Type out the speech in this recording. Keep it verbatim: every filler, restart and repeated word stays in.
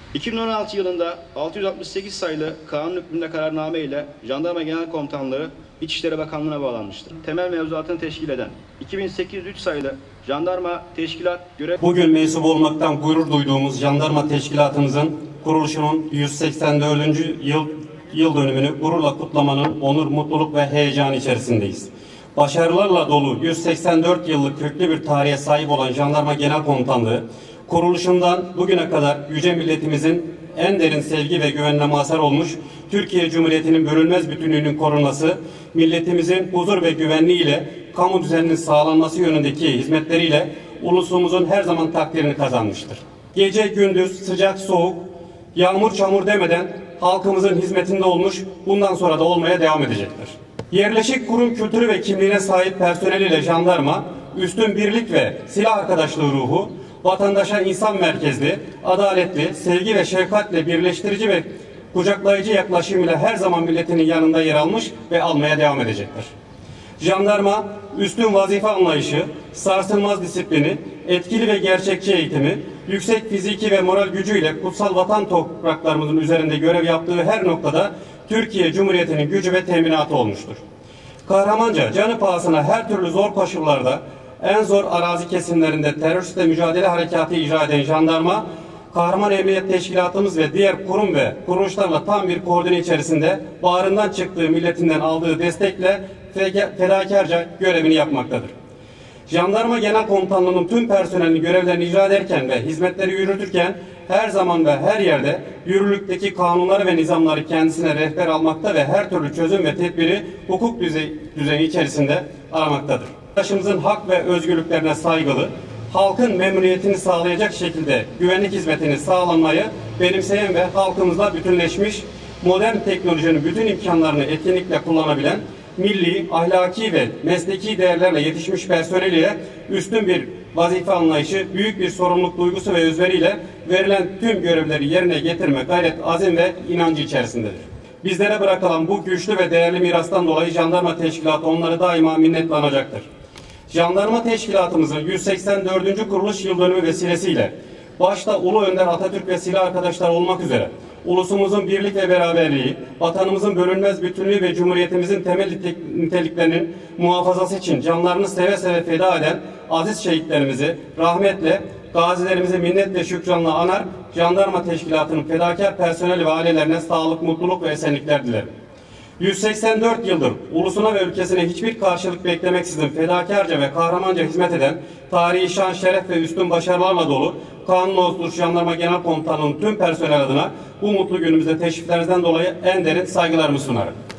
iki bin on altı yılında altı yüz altmış sekiz sayılı kanun hükmünde kararname ile Jandarma Genel Komutanlığı İçişleri Bakanlığı'na bağlanmıştır. Temel mevzuatını teşkil eden iki bin sekiz yüz üç sayılı Jandarma Teşkilat görev... Bugün mensup olmaktan gurur duyduğumuz Jandarma Teşkilatımızın kuruluşunun yüz seksen dördüncü yıl, yıl dönümünü gururla kutlamanın onur, mutluluk ve heyecanı içerisindeyiz. Başarılarla dolu yüz seksen dört yıllık köklü bir tarihe sahip olan Jandarma Genel Komutanlığı, kuruluşundan bugüne kadar yüce milletimizin en derin sevgi ve güvenine mazhar olmuş, Türkiye Cumhuriyeti'nin bölünmez bütünlüğünün korunması, milletimizin huzur ve güvenliğiyle kamu düzeninin sağlanması yönündeki hizmetleriyle ulusumuzun her zaman takdirini kazanmıştır. Gece gündüz, sıcak soğuk, yağmur çamur demeden halkımızın hizmetinde olmuş, bundan sonra da olmaya devam edecektir. Yerleşik kurum kültürü ve kimliğine sahip personeliyle jandarma, üstün birlik ve silah arkadaşlığı ruhu, vatandaşa insan merkezli, adaletli, sevgi ve şefkatle birleştirici ve kucaklayıcı yaklaşımıyla her zaman milletinin yanında yer almış ve almaya devam edecektir. Jandarma, üstün vazife anlayışı, sarsılmaz disiplini, etkili ve gerçekçi eğitimi, yüksek fiziki ve moral gücüyle kutsal vatan topraklarımızın üzerinde görev yaptığı her noktada Türkiye Cumhuriyeti'nin gücü ve teminatı olmuştur. Kahramanca, canı pahasına her türlü zor koşullarda, en zor arazi kesimlerinde teröristle mücadele harekatı icra eden jandarma, Kahraman Emniyet Teşkilatımız ve diğer kurum ve kuruluşlarla tam bir koordine içerisinde bağrından çıktığı milletinden aldığı destekle fedakarca görevini yapmaktadır. Jandarma Genel Komutanlığı'nın tüm personelini görevlerini icra ederken ve hizmetleri yürütürken her zaman ve her yerde yürürlükteki kanunları ve nizamları kendisine rehber almakta ve her türlü çözüm ve tedbiri hukuk düzeyi, düzeni içerisinde aramaktadır. Vatandaşımızın hak ve özgürlüklerine saygılı, halkın memnuniyetini sağlayacak şekilde güvenlik hizmetini sağlanmayı benimseyen ve halkımızla bütünleşmiş, modern teknolojinin bütün imkanlarını etkinlikle kullanabilen, milli, ahlaki ve mesleki değerlerle yetişmiş personeliyle üstün bir vazife anlayışı, büyük bir sorumluluk duygusu ve özveriyle verilen tüm görevleri yerine getirme gayret, azim ve inancı içerisindedir. Bizlere bırakılan bu güçlü ve değerli mirastan dolayı Jandarma Teşkilatı onları daima minnetle anacaktır. Jandarma Teşkilatımızın yüz seksen dördüncü kuruluş yıl dönümü vesilesiyle başta Ulu Önder Atatürk ve silah arkadaşlar olmak üzere ulusumuzun birlik ve beraberliği, vatanımızın bölünmez bütünlüğü ve cumhuriyetimizin temel niteliklerinin muhafazası için canlarını seve seve feda eden aziz şehitlerimizi rahmetle, gazilerimizi minnet ve şükranla anar, Jandarma Teşkilatı'nın fedakar personeli ve ailelerine sağlık, mutluluk ve esenlikler dilerim. yüz seksen dört yıldır ulusuna ve ülkesine hiçbir karşılık beklemeksizin fedakarca ve kahramanca hizmet eden, tarihi şan, şeref ve üstün başarılarla dolu Kanuni Oturuş Jandarma Genel Komutanlığı'nın tüm personel adına bu mutlu günümüzde teşriflerinizden dolayı en derin saygılarımı sunarım.